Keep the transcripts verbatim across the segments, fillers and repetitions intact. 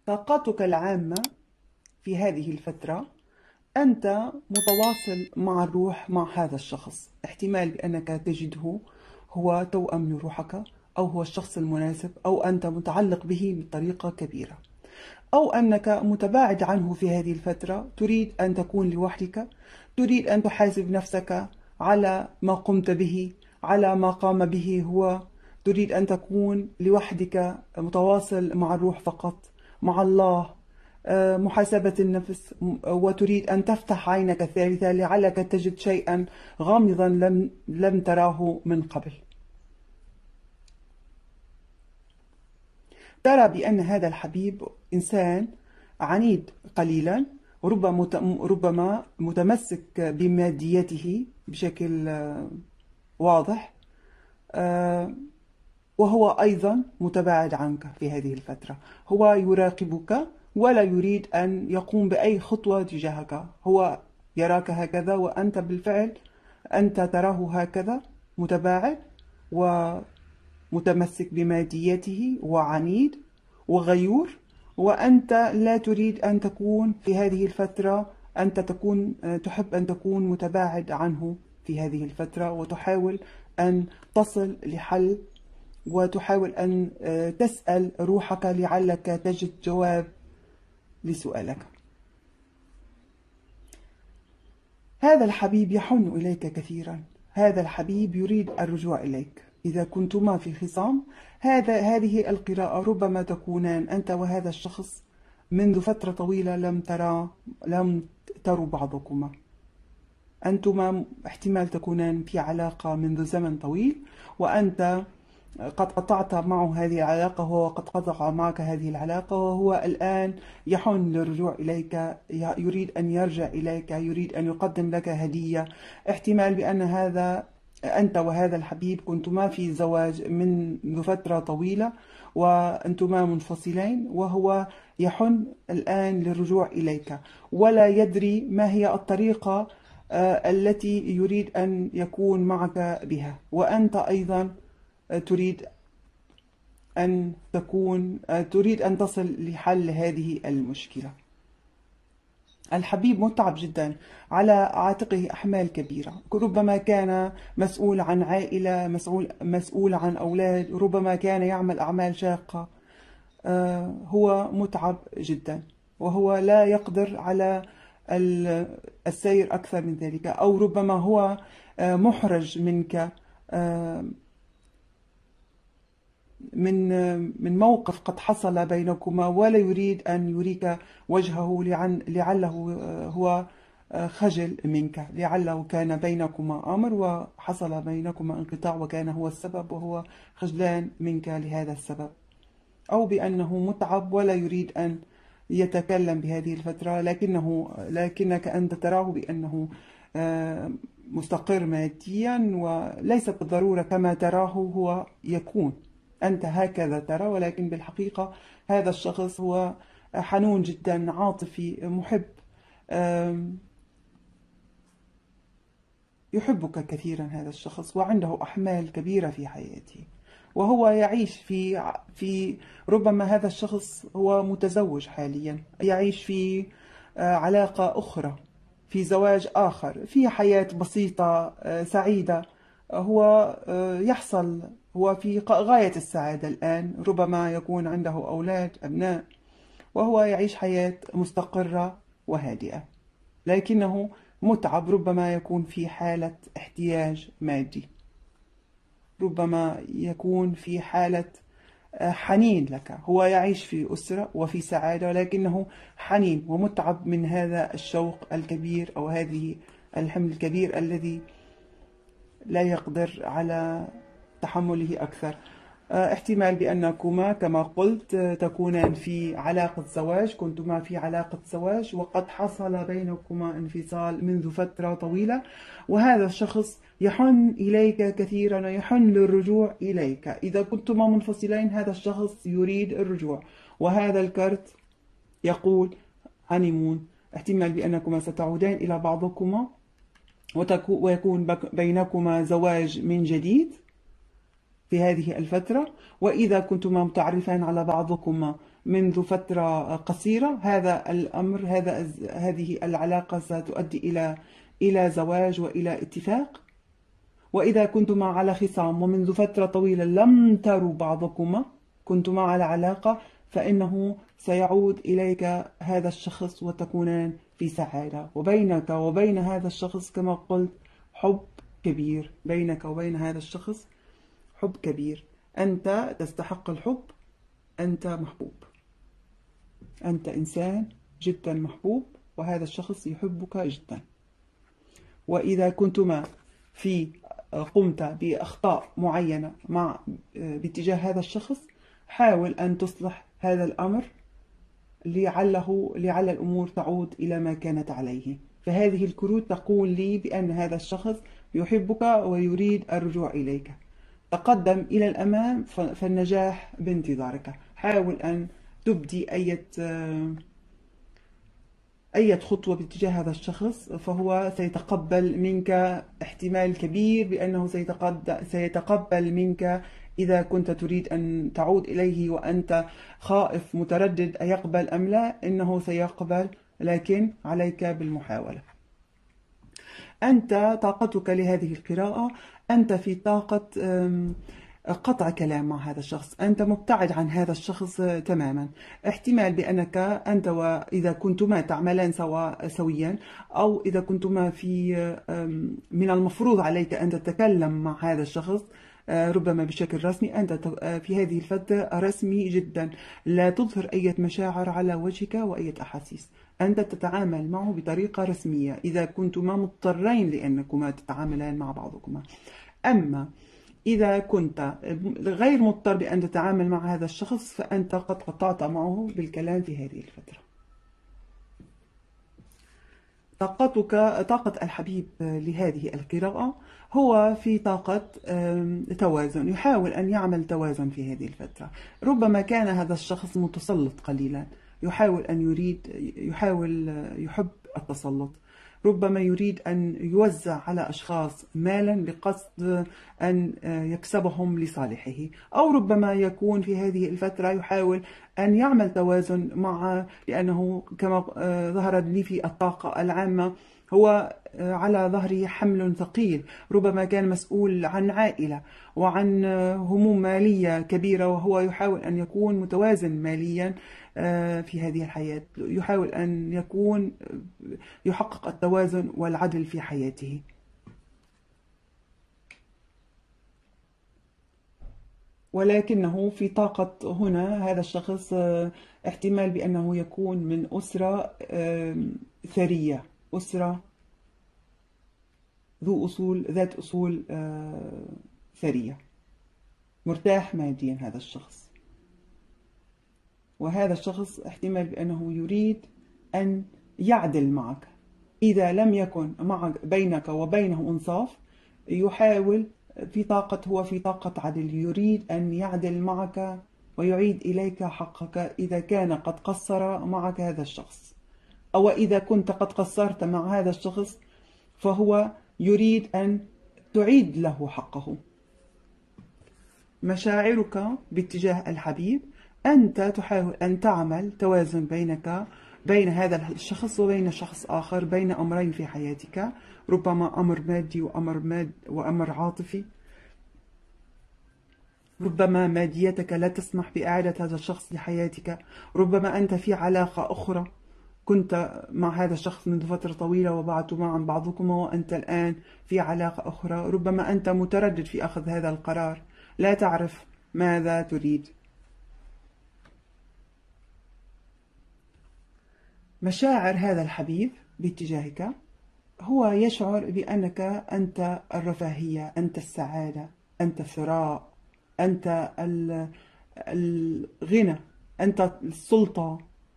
طاقاتك العامة في هذه الفترة، أنت متواصل مع الروح مع هذا الشخص. احتمال بأنك تجده هو توأم لروحك، أو هو الشخص المناسب، أو أنت متعلق به بطريقة كبيرة، أو أنك متباعد عنه في هذه الفترة، تريد أن تكون لوحدك، تريد أن تحاسب نفسك على ما قمت به، على ما قام به هو، تريد أن تكون لوحدك متواصل مع الروح فقط، مع الله، آه، محاسبة النفس، وتريد أن تفتح عينك الثالثة لعلك تجد شيئا غامضا لم لم تراه من قبل. ترى بأن هذا الحبيب إنسان عنيد قليلا، ربما ربما متمسك بماديته بشكل آه، واضح، آه، وهو أيضا متباعد عنك في هذه الفترة. هو يراقبك ولا يريد أن يقوم بأي خطوة تجاهك. هو يراك هكذا، وأنت بالفعل أنت تراه هكذا، متباعد ومتمسك بماديته وعنيد وغيور، وأنت لا تريد أن تكون في هذه الفترة، أنت تكون تحب أن تكون متباعد عنه في هذه الفترة، وتحاول أن تصل لحل، وتحاول أن تسأل روحك لعلك تجد جواب لسؤالك. هذا الحبيب يحن إليك كثيرا، هذا الحبيب يريد الرجوع إليك. إذا كنتما في خصام، هذا هذه القراءة ربما تكونان أنت وهذا الشخص منذ فترة طويلة لم ترى لم تروا بعضكما. أنتما احتمال تكونان في علاقة منذ زمن طويل، وأنت قد قطعت معه هذه العلاقة، وهو قد قطع معك هذه العلاقة، وهو الآن يحن للرجوع إليك، يريد أن يرجع إليك، يريد أن يقدم لك هدية. احتمال بأن هذا أنت وهذا الحبيب كنتما في زواج منذ فترة طويلة، وأنتما منفصلين، وهو يحن الآن للرجوع إليك، ولا يدري ما هي الطريقة التي يريد أن يكون معك بها. وأنت أيضا تريد أن تكون تريد أن تصل لحل هذه المشكلة. الحبيب متعب جدا، على عاتقه أحمال كبيرة، ربما كان مسؤول عن عائلة، مسؤول مسؤول عن أولاد، ربما كان يعمل أعمال شاقة. هو متعب جدا، وهو لا يقدر على السير أكثر من ذلك، أو ربما هو محرج منك من من موقف قد حصل بينكما، ولا يريد أن يريك وجهه لعله هو خجل منك، لعله كان بينكما أمر وحصل بينكما انقطاع، وكان هو السبب، وهو خجلان منك لهذا السبب، أو بأنه متعب ولا يريد أن يتكلم بهذه الفترة، لكنه لكنك أنت تراه بأنه مستقر ماديا، وليس بالضرورة كما تراه هو يكون. أنت هكذا ترى، ولكن بالحقيقة هذا الشخص هو حنون جدا، عاطفي، محب، يحبك كثيرا هذا الشخص، وعنده أحمال كبيرة في حياته، وهو يعيش في في ربما هذا الشخص هو متزوج حاليا، يعيش في علاقة أخرى، في زواج آخر، في حياة بسيطة سعيدة. هو يحصل هو في غاية السعادة الآن، ربما يكون عنده أولاد، أبناء، وهو يعيش حياة مستقرة وهادئة، لكنه متعب، ربما يكون في حالة احتياج مادي، ربما يكون في حالة حنين لك. هو يعيش في أسرة وفي سعادة، ولكنه حنين ومتعب من هذا الشوق الكبير، أو هذه الحمل الكبير الذي لا يقدر على تحمله أكثر. احتمال بأنكما كما قلت تكونان في علاقة زواج، كنتما في علاقة زواج، وقد حصل بينكما انفصال منذ فترة طويلة، وهذا الشخص يحن إليك كثيرا ويحن للرجوع إليك. إذا كنتما منفصلين، هذا الشخص يريد الرجوع، وهذا الكرت يقول هانيمون. احتمال بأنكما ستعودان إلى بعضكما، ويكون بينكما زواج من جديد في هذه الفترة. وإذا كنتما متعرفان على بعضكما منذ فترة قصيرة، هذا الأمر هذا هذه العلاقة ستؤدي إلى إلى زواج وإلى اتفاق. وإذا كنتما على خصام ومنذ فترة طويلة لم تروا بعضكما، كنتما على علاقة، فإنه سيعود إليك هذا الشخص وتكونان في سعادة. وبينك وبين هذا الشخص كما قلت حب كبير، بينك وبين هذا الشخص حب كبير. أنت تستحق الحب، أنت محبوب، أنت إنسان جدا محبوب، وهذا الشخص يحبك جدا. وإذا كنتما في قمت بأخطاء معينة مع باتجاه هذا الشخص، حاول أن تصلح هذا الأمر لعله لعل الأمور تعود إلى ما كانت عليه. فهذه الكروت تقول لي بأن هذا الشخص يحبك ويريد الرجوع إليك. تقدم إلى الأمام فالنجاح بانتظارك. حاول أن تبدي أي أي خطوة باتجاه هذا الشخص، فهو سيتقبل منك، احتمال كبير بأنه سيتقبل منك. إذا كنت تريد أن تعود إليه وأنت خائف متردد أيقبل أم لا، إنه سيقبل، لكن عليك بالمحاولة. أنت طاقتك لهذه القراءة، أنت في طاقة قطع كلام مع هذا الشخص، أنت مبتعد عن هذا الشخص تماما. احتمال بأنك أنت وإذا كنتما تعملان سوا سويا، أو إذا كنتما في من المفروض عليك أن تتكلم مع هذا الشخص ربما بشكل رسمي، أنت في هذه الفترة رسمي جدا، لا تظهر أي مشاعر على وجهك وأي أحاسيس. أنت تتعامل معه بطريقة رسمية إذا كنتما مضطرين لأنكما تتعاملان مع بعضكما. أما إذا كنت غير مضطر بأن تتعامل مع هذا الشخص، فأنت قد قطعت معه بالكلام في هذه الفترة. طاقتك طاقة الحبيب لهذه القراءة هو في طاقة توازن، يحاول أن يعمل توازن في هذه الفترة. ربما كان هذا الشخص متسلط قليلا، يحاول أن يريد يحاول يحب التسلط، ربما يريد أن يوزع على أشخاص مالا بقصد أن يكسبهم لصالحه، أو ربما يكون في هذه الفترة يحاول أن يعمل توازن مع، لأنه كما ظهر لي في الطاقة العامة هو على ظهره حمل ثقيل، ربما كان مسؤول عن عائلة وعن هموم مالية كبيرة، وهو يحاول أن يكون متوازن ماليا في هذه الحياة، يحاول أن يكون يحقق التوازن والعدل في حياته. ولكنه في طاقة هنا هذا الشخص احتمال بأنه يكون من أسرة ثرية، أسرة ذو أصول ذات أصول ثرية، مرتاح ماديا هذا الشخص. وهذا الشخص احتمال بأنه يريد أن يعدل معك، إذا لم يكن معك بينك وبينه إنصاف يحاول في طاقة هو في طاقة عدل، يريد أن يعدل معك ويعيد إليك حقك إذا كان قد قصر معك هذا الشخص، أو إذا كنت قد قصرت مع هذا الشخص فهو يريد أن تعيد له حقه. مشاعرك باتجاه الحبيب، أنت تحاول أن تعمل توازن بينك بين هذا الشخص وبين شخص آخر، بين أمرين في حياتك، ربما أمر مادي وأمر ماد وأمر عاطفي. ربما ماديتك لا تسمح بإعادة هذا الشخص لحياتك، ربما أنت في علاقة أخرى كنت مع هذا الشخص منذ فترة طويلة وبعدتما عن بعضكما وأنت الآن في علاقة أخرى، ربما أنت متردد في أخذ هذا القرار، لا تعرف ماذا تريد. مشاعر هذا الحبيب باتجاهك هو يشعر بأنك أنت الرفاهية، أنت السعادة، أنت الثراء، أنت الغنى، أنت السلطة،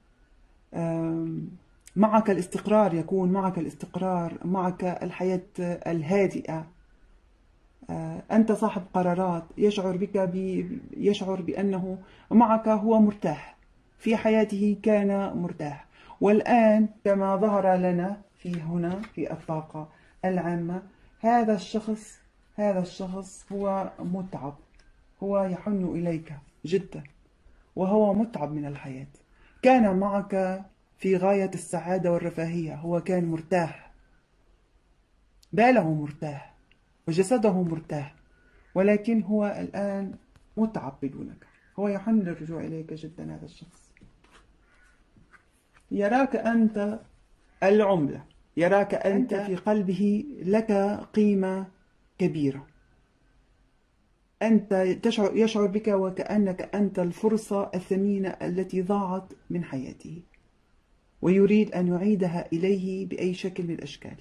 معك الاستقرار، يكون معك الاستقرار، معك الحياة الهادئة، أنت صاحب قرارات، يشعر بك ب... يشعر بأنه معك هو مرتاح في حياته، كان مرتاح. والآن كما ظهر لنا في هنا في الطاقة العامة هذا الشخص هذا الشخص هو متعب، هو يحن إليك جدا، وهو متعب من الحياة. كان معك في غاية السعادة والرفاهية، هو كان مرتاح، باله مرتاح وجسده مرتاح، ولكن هو الآن متعب بدونك. هو يحن للرجوع إليك جدا. هذا الشخص يراك أنت العملة، يراك أنت في قلبه لك قيمة كبيرة. أنت تشعر يشعر بك وكأنك أنت الفرصة الثمينة التي ضاعت من حياته، ويريد أن يعيدها إليه بأي شكل من الأشكال.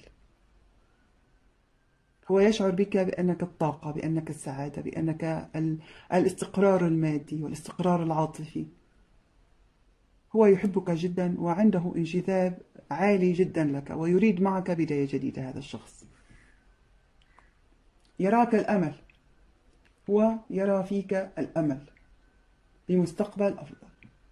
هو يشعر بك بأنك الطاقة، بأنك السعادة، بأنك الاستقرار المادي والاستقرار العاطفي. هو يحبك جدا وعنده انجذاب عالي جدا لك، ويريد معك بداية جديدة. هذا الشخص يراك الأمل، هو يرى فيك الأمل لمستقبل أفضل.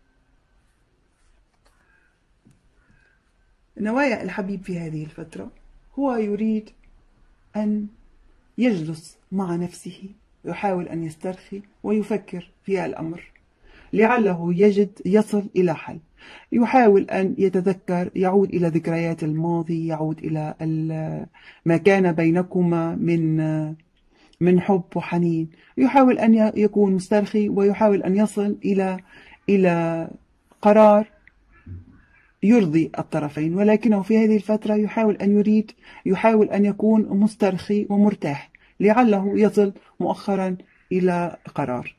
نوايا الحبيب في هذه الفترة، هو يريد أن يجلس مع نفسه، يحاول أن يسترخي ويفكر في الأمر لعله يجد يصل إلى حل. يحاول أن يتذكر، يعود إلى ذكريات الماضي، يعود إلى ما كان بينكما من من حب وحنين. يحاول أن يكون مسترخي ويحاول أن يصل إلى إلى قرار يرضي الطرفين، ولكنه في هذه الفترة يحاول أن يريد يحاول أن يكون مسترخي ومرتاح لعله يصل مؤخرا إلى قرار،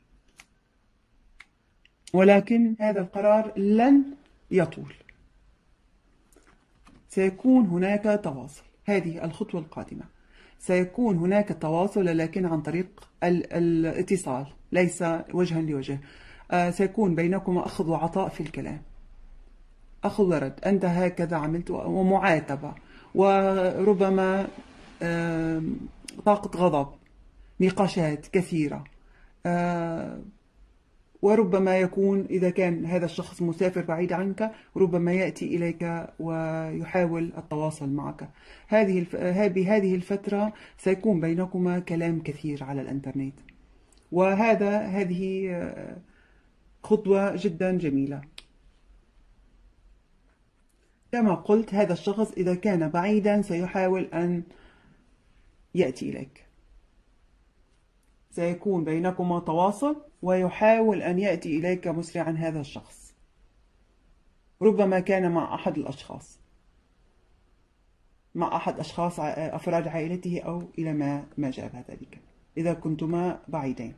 ولكن هذا القرار لن يطول. سيكون هناك تواصل، هذه الخطوة القادمة. سيكون هناك تواصل، لكن عن طريق الاتصال، ليس وجها لوجه. سيكون بينكما أخذ وعطاء في الكلام، أخذ ورد، أنت هكذا عملت، ومعاتبة، وربما طاقة غضب، نقاشات كثيرة. وربما يكون إذا كان هذا الشخص مسافر بعيد عنك، ربما يأتي إليك ويحاول التواصل معك. هذه بهذه الفترة سيكون بينكما كلام كثير على الإنترنت، وهذا هذه خطوة جدا جميلة. كما قلت، هذا الشخص إذا كان بعيدا سيحاول أن يأتي إليك، سيكون بينكما تواصل ويحاول أن يأتي إليك مسرعا. هذا الشخص ربما كان مع أحد الأشخاص، مع أحد أشخاص أفراد عائلته، أو إلى ما ما جاء ذلك إذا كنتما بعيدين.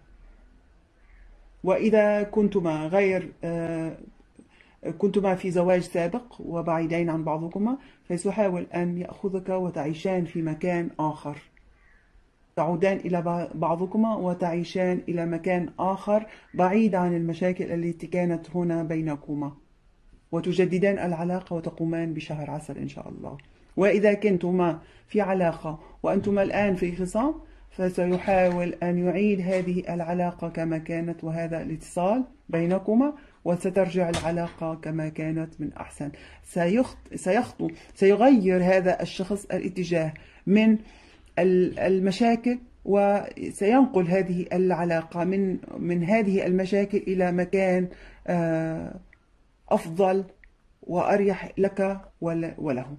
وإذا كنتما غير كنتما في زواج سابق وبعيدين عن بعضكما، فسيحاول أن يأخذك وتعيشان في مكان آخر، تعودان إلى بعضكما وتعيشان إلى مكان آخر بعيد عن المشاكل التي كانت هنا بينكما، وتجددان العلاقة وتقومان بشهر عسل إن شاء الله. وإذا كنتما في علاقة وأنتما الآن في خصام، فسيحاول أن يعيد هذه العلاقة كما كانت وهذا الاتصال بينكما، وسترجع العلاقة كما كانت من أحسن. سيخطو سيغير هذا الشخص الاتجاه من المشاكل، وسينقل هذه العلاقة من من هذه المشاكل إلى مكان أفضل وأريح لك وله.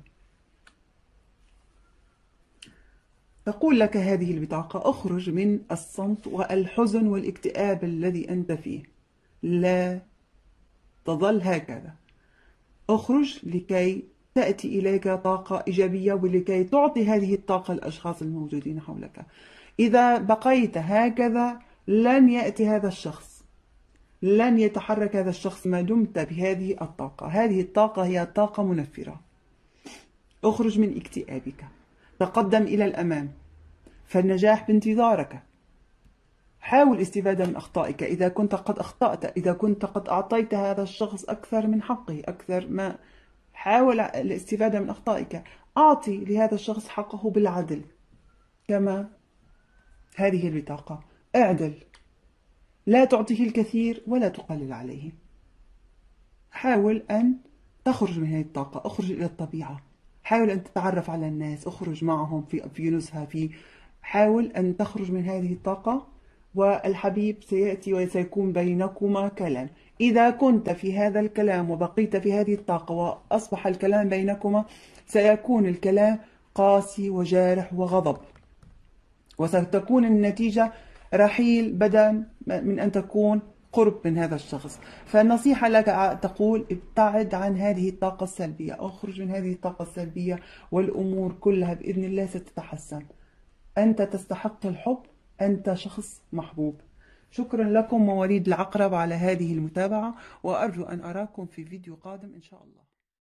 تقول لك هذه البطاقة: اخرج من الصمت والحزن والاكتئاب الذي أنت فيه، لا تظل هكذا، اخرج لكي تأتي إليك طاقة إيجابية، ولكي تعطي هذه الطاقة للأشخاص الموجودين حولك. إذا بقيت هكذا لن يأتي هذا الشخص، لن يتحرك هذا الشخص ما دمت بهذه الطاقة. هذه الطاقة هي طاقة منفرة. اخرج من اكتئابك، تقدم إلى الأمام، فالنجاح بانتظارك. حاول الاستفادة من أخطائك إذا كنت قد أخطأت، إذا كنت قد أعطيت هذا الشخص أكثر من حقه، أكثر ما حاول الاستفادة من أخطائك. أعطي لهذا الشخص حقه بالعدل، كما هذه البطاقة. اعدل، لا تعطيه الكثير ولا تقلل عليه. حاول أن تخرج من هذه الطاقة، اخرج إلى الطبيعة، حاول أن تتعرف على الناس، اخرج معهم في في نزهة، في حاول أن تخرج من هذه الطاقة، والحبيب سيأتي وسيكون بينكما كلام. إذا كنت في هذا الكلام وبقيت في هذه الطاقة وأصبح الكلام بينكما، سيكون الكلام قاسي وجارح وغضب، وستكون النتيجة رحيل بدلا من أن تكون قرب من هذا الشخص. فالنصيحة لك تقول ابتعد عن هذه الطاقة السلبية، اخرج من هذه الطاقة السلبية، والأمور كلها بإذن الله ستتحسن. أنت تستحق الحب، أنت شخص محبوب. شكرا لكم مواليد العقرب على هذه المتابعة، وأرجو أن أراكم في فيديو قادم إن شاء الله.